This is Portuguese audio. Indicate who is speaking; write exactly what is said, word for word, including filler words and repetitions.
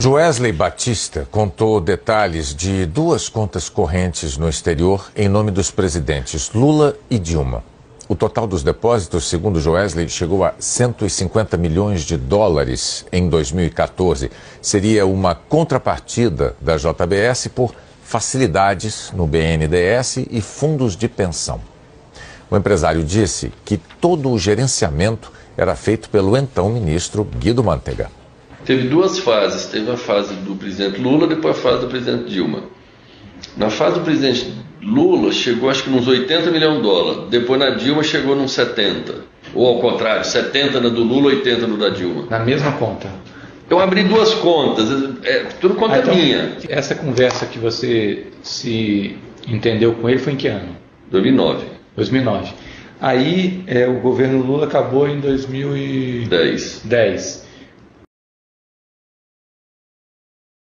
Speaker 1: Joesley Batista contou detalhes de duas contas correntes no exterior em nome dos presidentes Lula e Dilma. O total dos depósitos, segundo Joesley, chegou a cento e cinquenta milhões de dólares em dois mil e quatorze. Seria uma contrapartida da J B S por facilidades no B N D E S e fundos de pensão. O empresário disse que todo o gerenciamento era feito pelo então ministro Guido Mantega.
Speaker 2: Teve duas fases, teve a fase do presidente Lula, depois a fase do presidente Dilma. Na fase do presidente Lula chegou acho que nos oitenta milhões de dólares, depois na Dilma chegou nos setenta, ou ao contrário, setenta na do Lula, oitenta no da Dilma.
Speaker 3: Na mesma conta?
Speaker 2: Eu abri duas contas, é, tudo conta ah, então, minha.
Speaker 3: Essa conversa que você se entendeu com ele foi em que ano?
Speaker 2: dois mil e nove.
Speaker 3: dois mil e nove. Aí é, o governo Lula acabou em dois mil e dez.